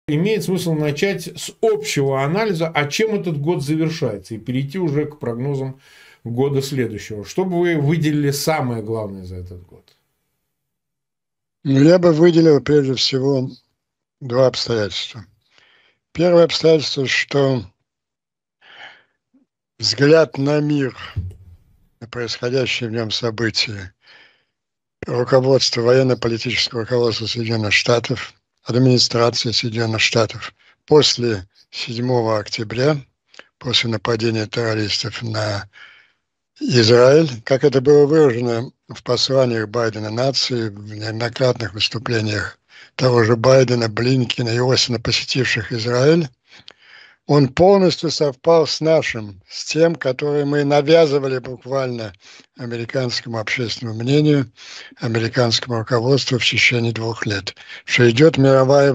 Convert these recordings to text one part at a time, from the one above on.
имеет смысл начать с общего анализа, а чем этот год завершается, и перейти уже к прогнозам года следующего. Что бы вы выделили самое главное за этот год? Ну, я бы выделил прежде всего два обстоятельства. Первое обстоятельство, что взгляд на мир, на происходящие в нем события, руководство, военно-политического руководства Соединенных Штатов, администрации Соединенных Штатов после 7 октября, после нападения террористов на Израиль, как это было выражено в посланиях Байдена нации, в неоднократных выступлениях того же Байдена, Блинкена и Остина, посетивших Израиль, он полностью совпал с нашим, с тем, который мы навязывали буквально американскому общественному мнению, американскому руководству в течение 2 лет, что идет мировая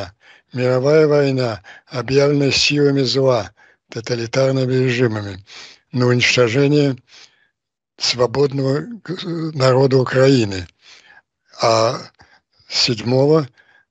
война, объявленная силами зла, тоталитарными режимами, на уничтожение свободного народа Украины. А 7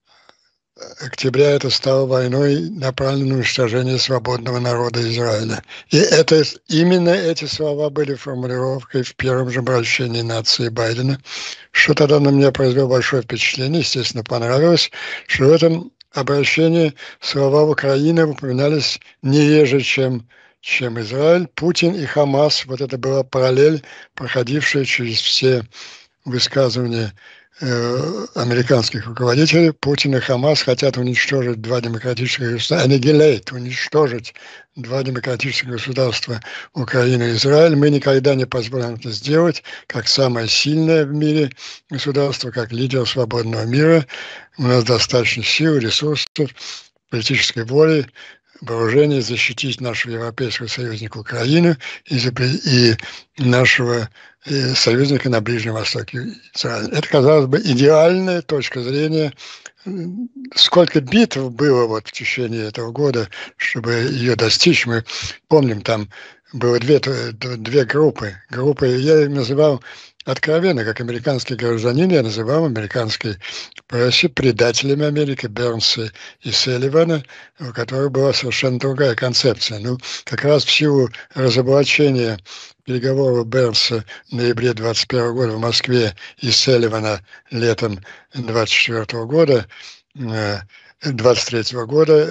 октября это стало войной, направленной на уничтожение свободного народа Израиля. И именно эти слова были формулировкой в первом же обращении нации Байдена, что тогда на меня произвело большое впечатление, естественно, понравилось, что в этом обращении слова Украины упоминались не реже, чем Израиль, Путин и Хамас. Вот это была параллель, проходившая через все высказывания американских руководителей. Путин и Хамас хотят уничтожить два демократических государства, уничтожить два демократических государства, Украину и Израиль. Мы никогда не позволим это сделать, как самое сильное в мире государство, как лидер свободного мира. У нас достаточно сил, ресурсов, политической воли, вооружения защитить нашего европейского союзника Украину и нашего союзника на Ближнем Востоке Израиль. Это, казалось бы, идеальная точка зрения. Сколько битв было вот в течение этого года, чтобы ее достичь. Мы помним, там было две группы. Я их называл откровенно, как американский гражданин, я называл американской прессе предателями Америки Бернса и Салливана, у которых была совершенно другая концепция. Ну, как раз в силу разоблачения переговоров Бернса в ноябре 2021 года в Москве и Салливана летом 2024 года, 23 года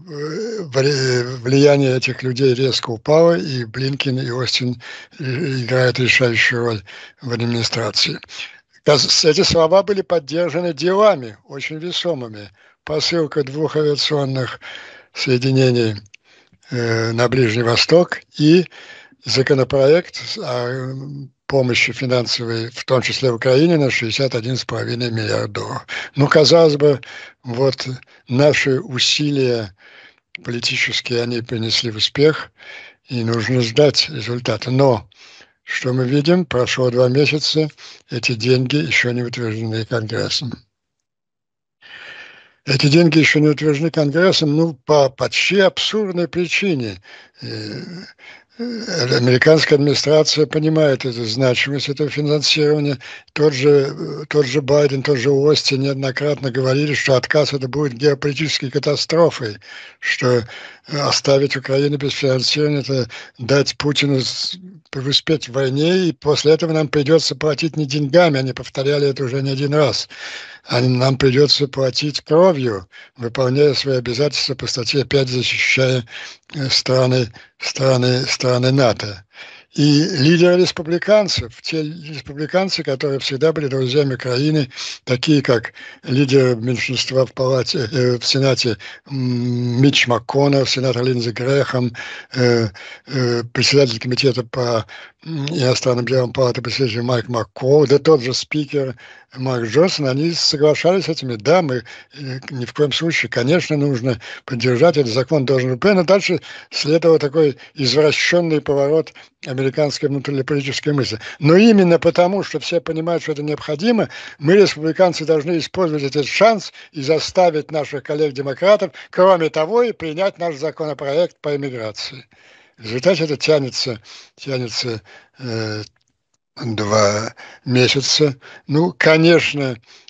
влияние этих людей резко упало, и Блинкен и Остин играют решающую роль в администрации. Эти слова были поддержаны делами очень весомыми. Посылка 2 авиационных соединений на Ближний Восток и законопроект о помощи финансовой, в том числе в Украине, на 61,5 миллиарда долларов. Ну, казалось бы, вот наши усилия политические, они принесли успех, и нужно ждать результата. Но что мы видим? Прошло 2 месяца, эти деньги еще не утверждены Конгрессом. Эти деньги еще не утверждены Конгрессом, ну, по почти абсурдной причине. Американская администрация понимает эту значимость этого финансирования. Тот же Байден, тот же Остин неоднократно говорили, что отказ это будет геополитической катастрофой, что оставить Украину без финансирования – это дать Путину преуспеть в войне, и после этого нам придется платить не деньгами, они повторяли это уже не один раз, а нам придется платить кровью, выполняя свои обязательства по статье 5, защищая страны НАТО. И лидеры республиканцев, те республиканцы, которые всегда были друзьями Украины, такие как лидер меньшинства в Сенате Митч МакКоннелл, сенатор Линдзи Грэхэм, председатель комитета по иностранным делам палаты представителей Майк МакКол, да тот же спикер Марк Джонсон, они соглашались с этими. Да, мы ни в коем случае, конечно, нужно поддержать, этот закон должен быть. Но дальше следовал такой извращенный поворот американской внутриполитической мысли. Но именно потому, что все понимают, что это необходимо, мы, республиканцы, должны использовать этот шанс и заставить наших коллег-демократов, кроме того, и принять наш законопроект по иммиграции. В результате это тянется 2 месяца. Ну, конечно,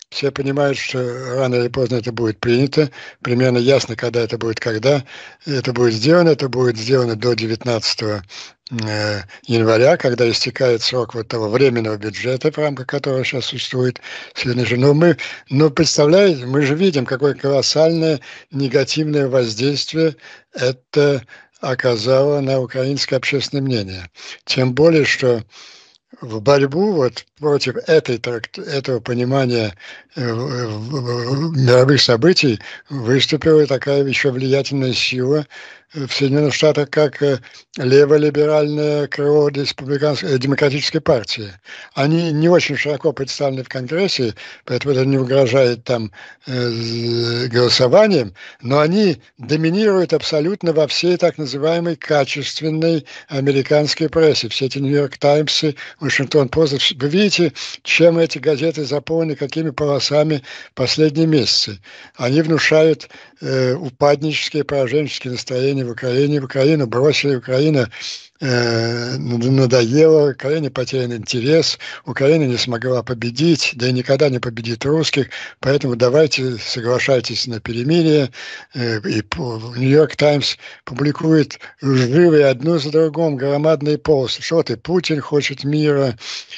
все понимают, что рано или поздно это будет принято, примерно ясно, когда это будет, это будет сделано до 19 января, когда истекает срок вот того временного бюджета, в рамках которого сейчас существует сегодня же. Но представляете, мы же видим, какое колоссальное негативное воздействие это оказало на украинское общественное мнение. Тем более, что в борьбу вот против этого понимания мировых событий выступила такая еще влиятельная сила в Соединенных Штатах, как леволиберальное крыло демократической партии. Они не очень широко представлены в Конгрессе, поэтому это не угрожает там голосованием, но они доминируют абсолютно во всей так называемой качественной американской прессе. Все эти Нью-Йорк Таймсы, Вашингтон-Пост. Вы видите, чем эти газеты заполнены, какими полосами последние месяцы. Они внушают упаднические, пораженческие настроения в Украине. Украину бросили, Украина надоело, Украине потерян интерес, Украина не смогла победить, да и никогда не победит русских, поэтому давайте соглашайтесь на перемирие. И Нью-Йорк Таймс публикует лживые одну за другом громадные полосы. Что ты, Путин хочет мира.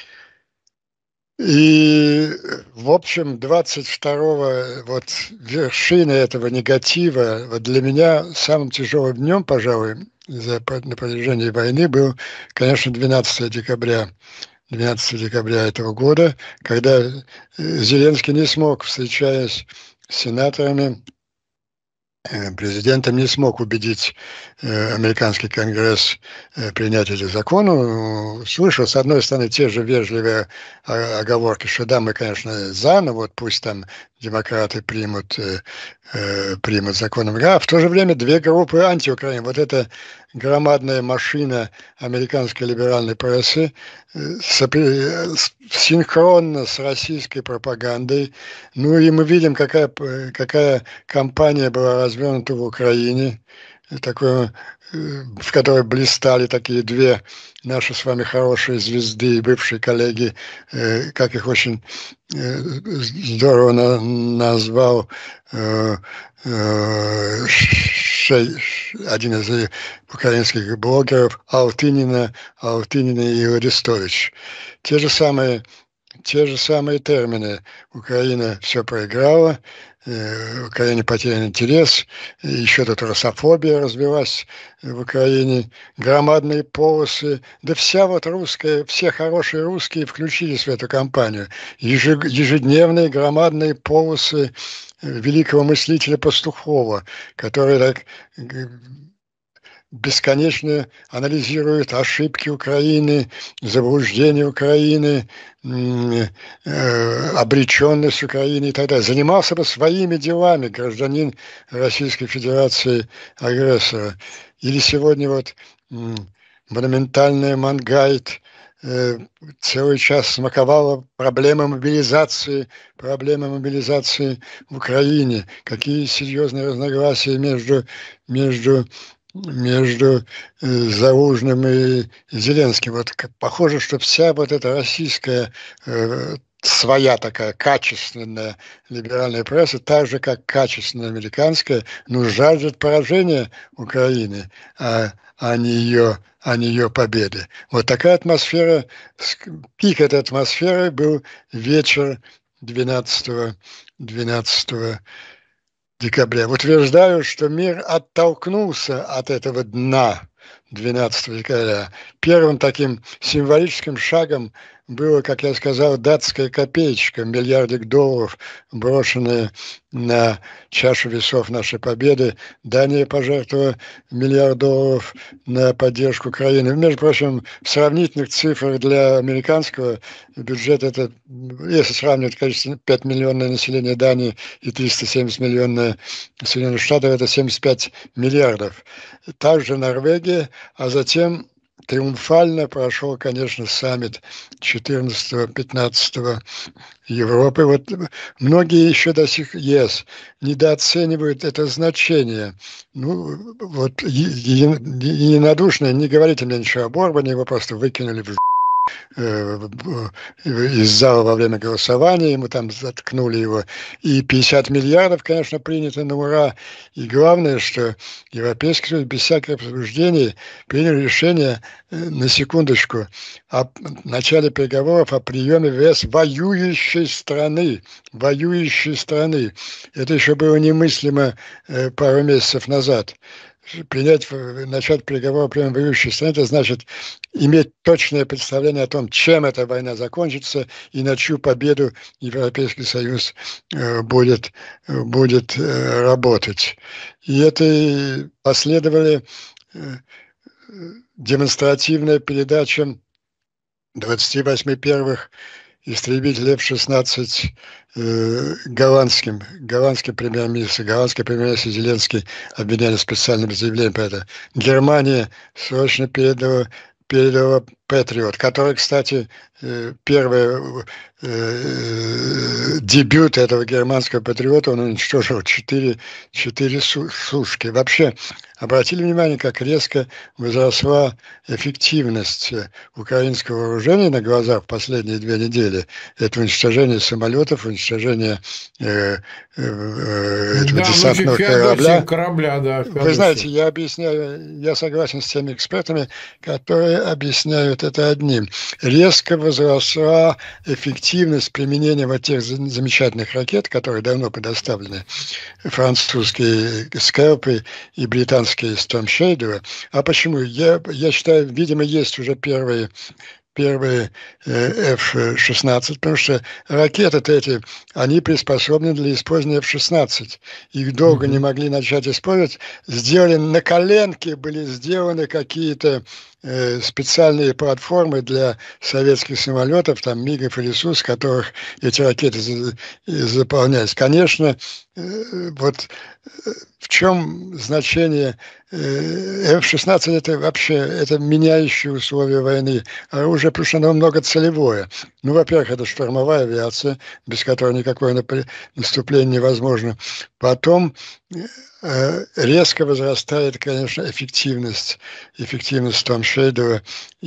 И, в общем, 22-го вот вершина этого негатива вот для меня самым тяжелым днем, пожалуй, на протяжении войны был, конечно, 12 декабря этого года, когда Зеленский не смог, встречаясь с сенаторами, президентом не смог убедить американский конгресс принять эти законы. Слышал, с одной стороны, те же вежливые оговорки, что да, мы, конечно, за, но вот пусть там демократы примут закон. А в то же время две группы антиукраины. Вот эта громадная машина американской либеральной прессы синхронно с российской пропагандой. Ну и мы видим, какая кампания была развернута в Украине, в которой блистали такие две наши с вами хорошие звезды и бывшие коллеги, как их очень здорово назвал один из украинских блогеров Алтынина и Арестович. Те же самые термины. Украина все проиграла, Украине потерян интерес, еще тут русофобия развилась в Украине, громадные полосы, да вся вот русская, все хорошие русские включились в эту кампанию. Ежедневные громадные полосы великого мыслителя Пастухова, который так бесконечно анализирует ошибки Украины, заблуждения Украины, обреченность Украины и так далее. Занимался бы своими делами гражданин Российской Федерации агрессора. Или сегодня вот монументальная Мангайт целый час смаковала проблемы мобилизации в Украине. Какие серьезные разногласия между Залужным и Зеленским. Вот похоже, что вся вот эта российская своя такая качественная либеральная пресса, так же как качественная американская, жаждет поражения Украины, а не ее победы. Вот такая атмосфера, пик этой атмосферы был вечер 12 декабря. Утверждаю, что мир оттолкнулся от этого дна 12 декабря. Первым таким символическим шагом было, как я сказал, датская копеечка, миллиардик долларов, брошенная на чашу весов нашей победы. Дания пожертвовала $1 миллиард на поддержку Украины. Между прочим, в сравнительных цифрах для американского бюджета, это, если сравнивать количество 5 миллионное население Дании и 370 миллионное Соединенных Штатов, это 75 миллиардов. Также Норвегия, а затем триумфально прошел, конечно, саммит 14-15 Европы. Вот многие еще до сих недооценивают это значение. Вот единодушно, не говорите мне ничего об Орбане, его просто выкинули в из зала во время голосования, ему там заткнули его. И 50 миллиардов, конечно, принято на ура. И главное, что Европейский Союз без всяких обсуждений принял решение, на секундочку, о начале переговоров о приеме в ЕС воюющей страны. Воюющей страны. Это еще было немыслимо пару месяцев назад. Начать переговоры о приеме воюющей страны, это значит иметь точное представление о том, чем эта война закончится и на чью победу Европейский Союз будет работать. И это последовали демонстративная передача 28 первых истребителей F-16 голландский премьер-министр Зеленский обвиняли в специальном заявлении про это. Германия срочно передала Патриот, который, кстати, первый дебют этого германского патриота, он уничтожил 4 сушки. Вообще, обратили внимание, как резко возросла эффективность украинского вооружения на глазах в последние 2 недели. Это уничтожение самолетов, уничтожение этого десантного корабля. Да, вы знаете, я согласен с теми экспертами, которые объясняют это одним. Резко возросла эффективность применения вот тех замечательных ракет, которые давно предоставлены, французские Скальпы и британские Storm Shadow. А почему? Я считаю, видимо, есть уже первые F-16, потому что ракеты эти, они приспособлены для использования F-16. Их долго не могли начать использовать. На коленке были сделаны какие-то специальные платформы для советских самолетов, там МиГов или СУ, с которых эти ракеты заполнялись. Конечно, вот в чем значение F-16, это вообще это меняющие условия войны оружие, потому что оно многоцелевое. Ну, во-первых, это штурмовая авиация, без которой никакое наступление невозможно. Потом резко возрастает, конечно, эффективность Storm Shadow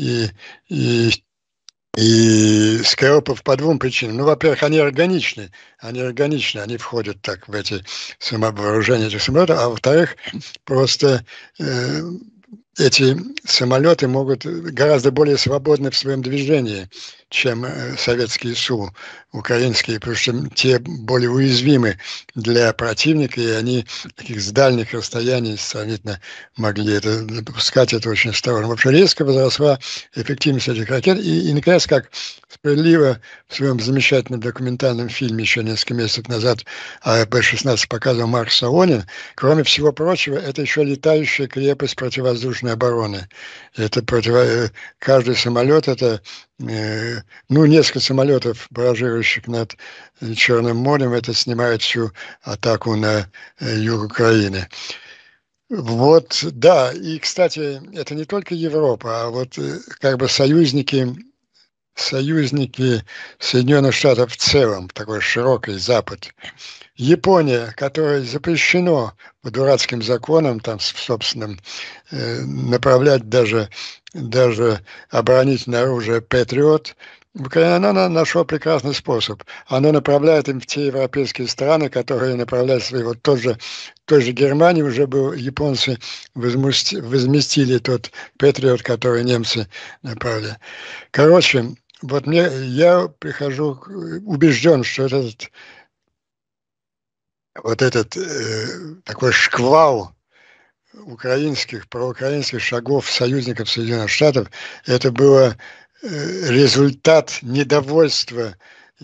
и Скальпов по 2 причинам. Ну, во-первых, они органичны, они входят так в эти вооружения этих самолетов, а во-вторых, просто эти самолеты могут гораздо более свободны в своем движении, чем советские СУ, украинские, потому что те более уязвимы для противника, и они таких с дальних расстояний сравнительно могли это допускать, это очень осторожно. Вообще резко возросла эффективность этих ракет, и наконец, как справедливо в своем замечательном документальном фильме еще несколько месяцев назад о Б-16 показывал Марк Саонин, кроме всего прочего, это еще летающая крепость противовоздушной обороны. Это каждый самолет, это несколько самолетов, баражирующих над Черным морем, это снимает всю атаку на юг Украины. Вот, да, и, кстати, это не только Европа, а вот как бы союзники Соединенных Штатов в целом, такой широкий Запад. Япония, которая запрещено по дурацким законам, там, собственным, направлять даже оборонительное оружие Патриот, она нашла прекрасный способ. Она направляет им в те европейские страны, которые направляют свои. Вот той же Германии уже японцы возместили тот Патриот, который немцы направили. Короче, вот я прихожу убежден, что этот такой шквал проукраинских шагов союзников Соединенных Штатов, это было результат недовольства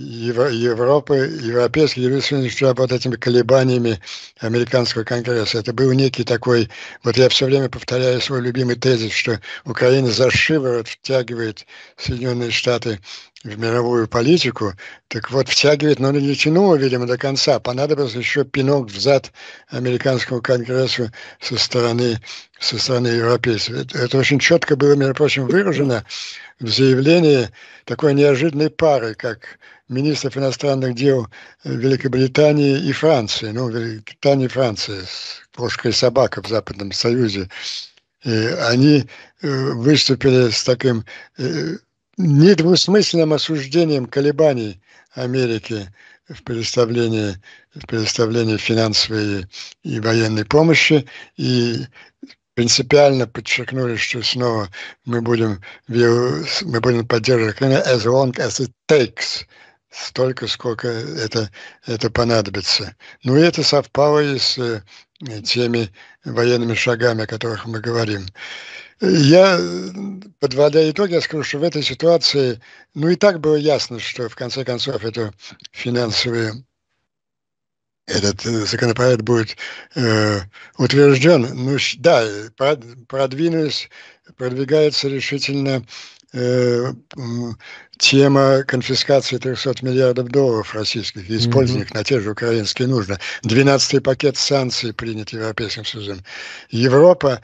европейских вот этими колебаниями американского конгресса. Это был некий такой, вот я все время повторяю свой любимый тезис, что Украина за шиворот втягивает Соединенные Штаты в мировую политику, так вот втягивает, но не тянуло, видимо, до конца. Понадобился еще пинок в зад американскому конгрессу со стороны европейцев. Это очень четко было, между прочим, выражено в заявлении такой неожиданной пары, как министров иностранных дел Великобритании и Франции. Ну, Великобритания и Франция, кошка и собака в Западном Союзе. И они выступили с таким недвусмысленным осуждением колебаний Америки в предоставлении финансовой и военной помощи, и принципиально подчеркнули, что снова мы будем поддерживать Украину as long as it takes, столько, сколько это понадобится. Ну и это совпало и с теми военными шагами, о которых мы говорим. Я, подводя итоги, я скажу, что в этой ситуации, ну и так было ясно, что в конце концов этот законопроект будет утвержден. Ну да, продвигается решительно тема конфискации 300 миллиардов долларов российских и использования их на те же украинские нужды. 12-й пакет санкций принят Европейским Союзом. Европа,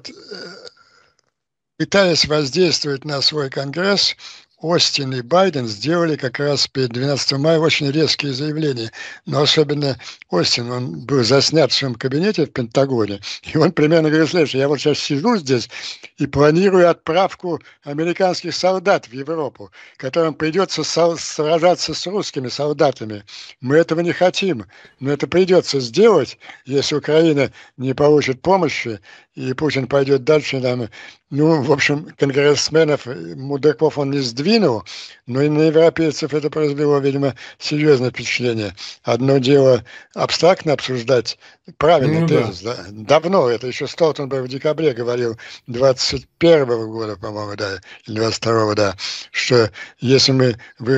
пытаясь воздействовать на свой Конгресс, Остин и Байден сделали как раз перед 12 мая очень резкие заявления. Но особенно Остин, он был заснят в своем кабинете в Пентагоне, и он примерно говорит следующее: я вот сейчас сижу здесь и планирую отправку американских солдат в Европу, которым придется сражаться с русскими солдатами. Мы этого не хотим, но это придется сделать, если Украина не получит помощи, и Путин пойдет дальше. Ну, в общем, конгрессменов, мудаков он не сдвинул, но и на европейцев это произвело, видимо, серьезное впечатление. Одно дело абстрактно обсуждать правильный тезис. Да. Давно, это еще Столтенберг в декабре говорил 21-го года, по-моему, да, или 22-го, да, что если мы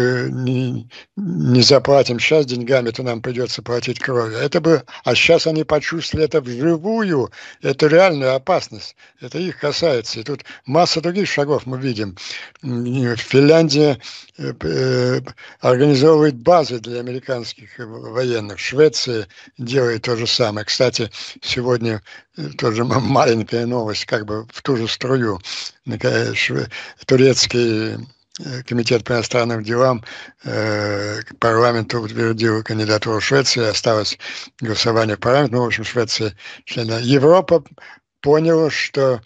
не заплатим сейчас деньгами, то нам придется платить кровью. А сейчас они почувствовали это вживую, это реальная опасность, это их касается. И тут масса других шагов мы видим. Финляндия организовывает базы для американских военных. Швеция делает то же самое. Кстати, сегодня тоже маленькая новость, как бы в ту же струю. Турецкий комитет по иностранным делам парламенту утвердил кандидатуру Швеции, осталось голосование в парламенте. Ну, в общем, Швеция член. Европа поняла, что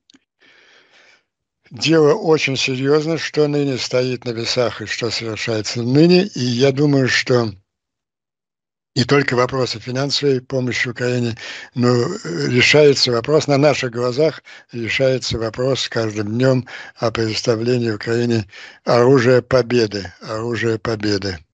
дело очень серьезно, что ныне стоит на весах и что совершается ныне. И я думаю, что не только вопросы финансовой помощи Украине, но решается вопрос, на наших глазах решается вопрос с каждым днем о предоставлении Украине оружия победы.